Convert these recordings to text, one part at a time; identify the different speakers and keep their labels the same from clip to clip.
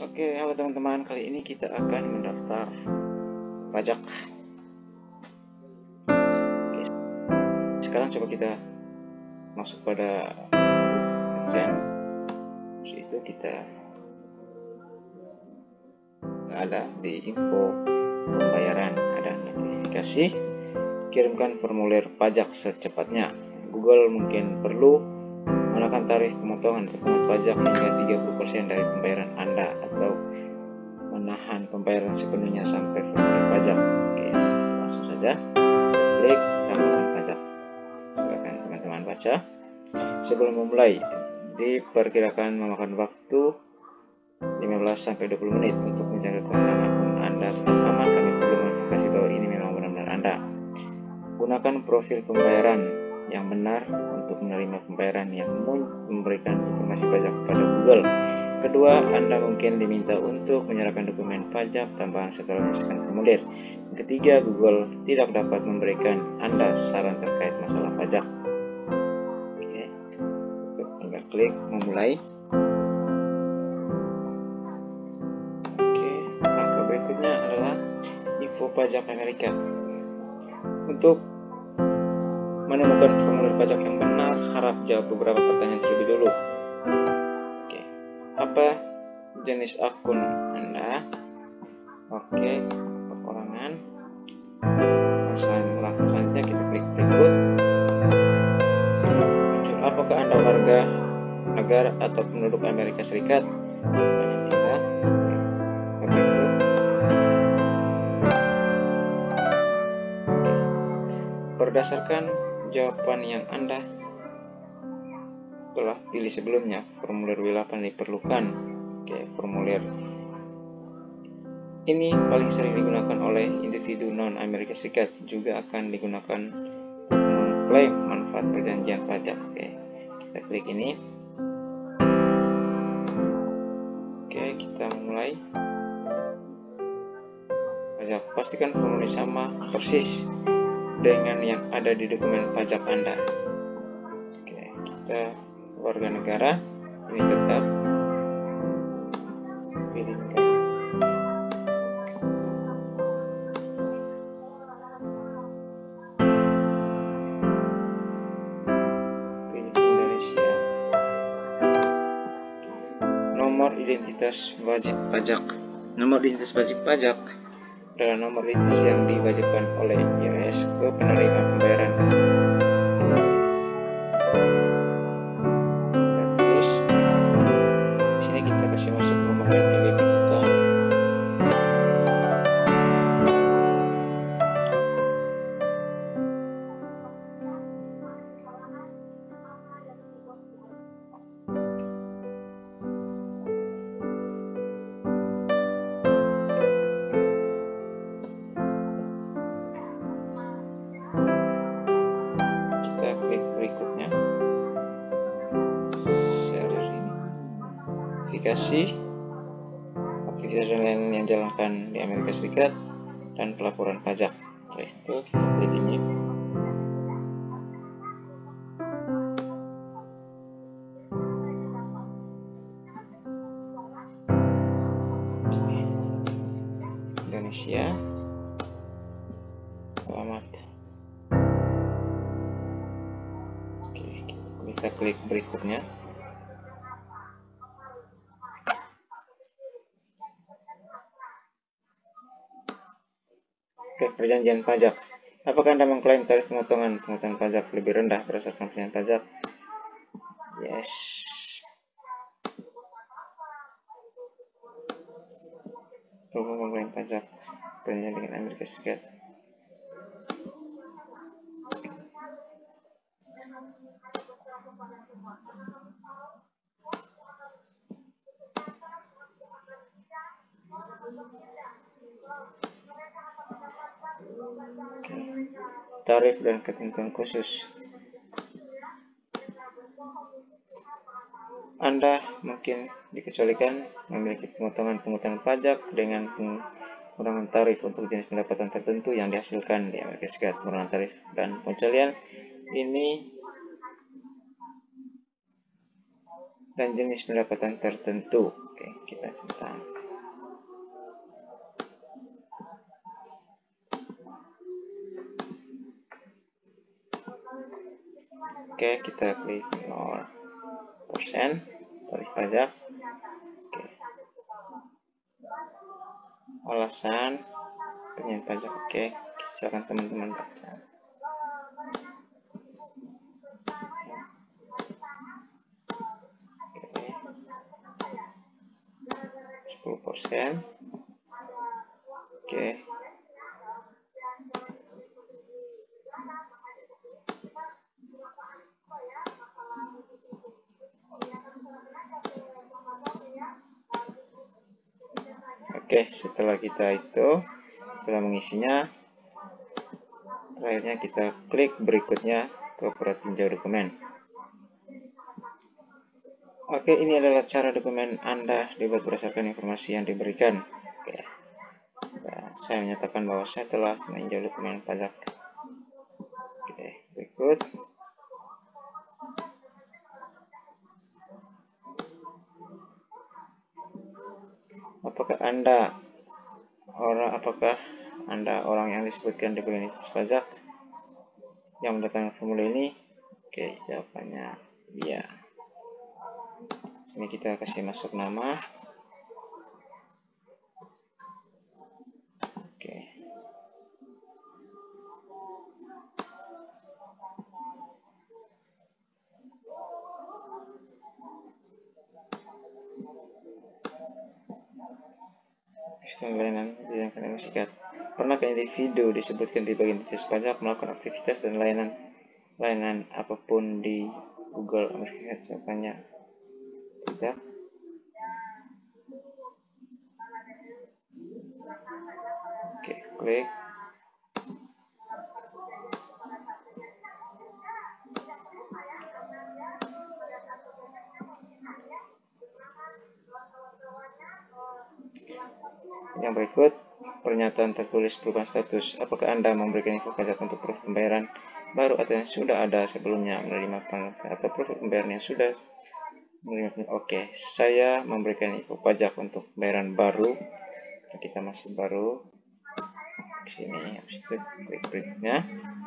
Speaker 1: Oke, halo teman-teman. Kali ini kita akan mendaftar pajak. Oke, sekarang coba kita masuk pada AdSense. Terus itu kita ada di info pembayaran, ada notifikasi, kirimkan formulir pajak secepatnya. Google mungkin perlu menekan tarif pemotongan atau pungut pajak hingga 30% dari pembayaran Anda, atau menahan pembayaran sepenuhnya sampai formulir pajak. Oke, langsung saja klik tambahan pajak. Silakan teman-teman baca. Sebelum memulai, diperkirakan memakan waktu 15-20 menit untuk menjaga keamanan akun Anda tetap aman. Kami perlu mengklarifikasi bahwa ini memang benar-benar Anda. Gunakan profil pembayaran yang benar untuk menerima pembayaran yang memberikan informasi pajak kepada Google. Kedua, Anda mungkin diminta untuk menyerahkan dokumen pajak tambahan setelah menyelesaikan formulir. Ketiga, Google tidak dapat memberikan Anda saran terkait masalah pajak. Oke, tinggal klik memulai. Oke, langkah berikutnya adalah info pajak Amerika. Untuk menemukan formulir pajak yang benar, harap jawab beberapa pertanyaan terlebih dulu. Oke, apa jenis akun Anda? Oke, perorangan. Langkah selanjutnya kita klik berikut. Muncul apakah Anda warga negara atau penduduk Amerika Serikat? Banyak tidak. Oke, berikut. Berdasarkan jawaban yang Anda telah pilih sebelumnya, formulir W8 diperlukan. Oke, formulir ini paling sering digunakan oleh individu non-Amerika Serikat, juga akan digunakan untuk mengklaim manfaat perjanjian pajak. Oke, kita klik ini. Oke, kita mulai pajak. Pastikan formulir sama persis dengan yang ada di dokumen pajak Anda. Oke, kita warga negara, ini tetap pilih negara. Nomor identitas wajib pajak. Nomor identitas wajib pajak adalah nomor identitas yang diwajibkan oleh IRS ke penerima pembayaran. Kita tulis. Di sini kita kasih masuk nomor NPWP kita. Klik berikutnya, verifikasi aktivitas dan lain-lain yang dijalankan di Amerika Serikat dan pelaporan pajak. Setelah itu kita klik ini. Indonesia, selamat. Kita klik berikutnya. Oke, perjanjian pajak. Apakah Anda mengklaim tarif pemotongan pajak lebih rendah berdasarkan perjanjian pajak? Yes. Perlu mengklaim pajak perjanjian dengan Amerika Serikat. Oke. Tarif dan ketentuan khusus. Anda mungkin dikecualikan memiliki pemotongan pajak dengan pengurangan tarif untuk jenis pendapatan tertentu yang dihasilkan di Amerika Serikat. Pengurangan tarif dan pengecualian ini dan jenis pendapatan tertentu. Oke, kita centang. Oke, kita klik 0% tarif pajak. Oke. Alasan pengen pajak. Oke, silakan teman-teman baca. Oke. 10%. Oke. Oke, setelah kita setelah mengisinya, terakhirnya kita klik berikutnya ke tinjau dokumen. Oke, ini adalah cara dokumen Anda dibuat berdasarkan informasi yang diberikan. Oke. Nah, saya menyatakan bahwa saya telah meninjau dokumen pajak. Oke, berikut. Apakah Anda orang yang disebutkan di bulan pajak yang mendatangkan formulir ini? Oke, jawabannya iya. Ini kita kasih masuk nama. Oke. Sistem layanan yang kalian sikat. Pernahkah individu disebutkan di bagian detail pajak melakukan aktivitas dan layanan apapun di Google Amerika? Jawabannya tidak. Oke, klik. Yang berikut, pernyataan tertulis perubahan status. Apakah Anda memberikan info pajak untuk profil pembayaran baru atau yang sudah ada sebelumnya menerima atau profil pembayaran yang sudah menerima? Oke, saya memberikan info pajak untuk pembayaran baru. Kita masih baru. Di sini, habis itu klik berikutnya.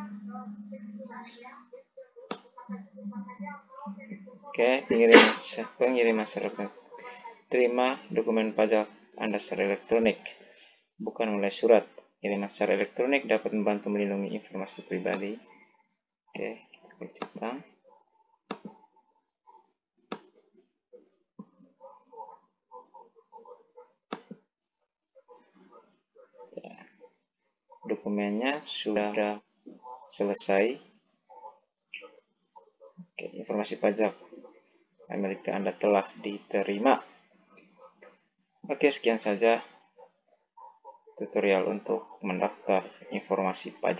Speaker 1: Oke, pengiriman secara terima dokumen pajak Anda secara elektronik, bukan melalui surat. Kiriman secara elektronik dapat membantu melindungi informasi pribadi. Oke, kita klik centang. Ya, dokumennya sudah selesai. Oke, informasi pajak Amerika Anda telah diterima. Oke, sekian saja tutorial untuk mendaftar informasi pajak.